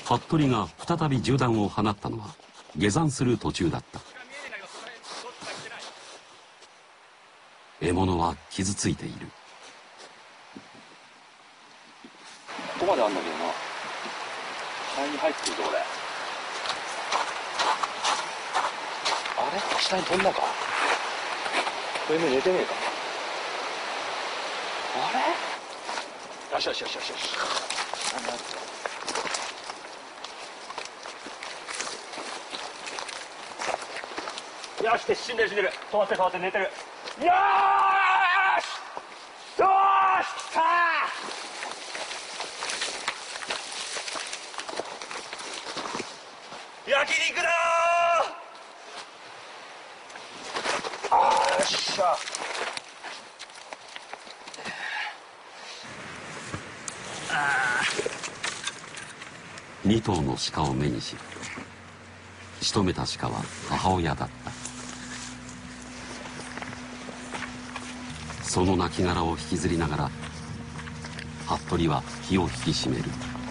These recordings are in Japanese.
服部が再び銃弾を放ったのは下山する途中だった。獲物は傷ついている。 ここまであんだけどな。肺に入ってるぞこれ。あれ下に飛んだか。これ目寝てねえか。あれよしよしよしよしよし。よし死んでる死んでる。止まって止まって寝てる。よーしよーし来たー。焼肉だー。よっしゃ。 2頭の鹿を目にし、仕留めた鹿は母親だった。その亡骸を引きずりながら服部は気を引き締める。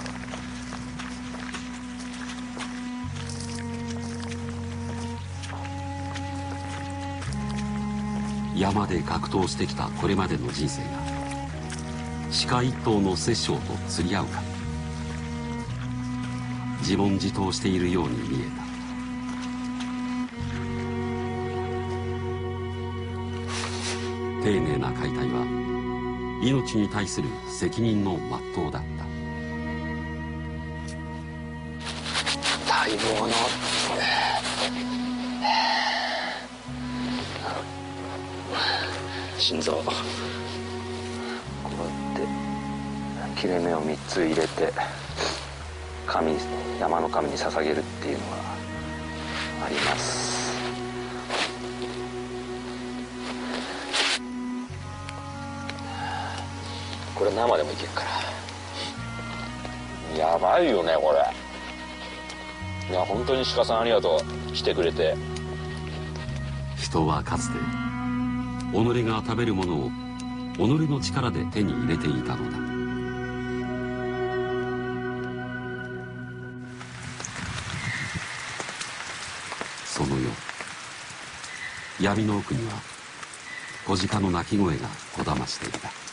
山で格闘してきたこれまでの人生が鹿一頭の殺生と釣り合うか。自問自答しているように見えた。丁寧な解体は命に対する責任の全うだった。 待望の心臓、こうやって切れ目を3つ入れて山の神に捧げるっていうのがあります。これ生でもいけるから。やばいよねこれ。いや本当に鹿さんありがとう。来てくれて。 人はかつて己が食べるものを己の力で手に入れていたのだ。その夜、闇の奥には子鹿の鳴き声がこだましていた。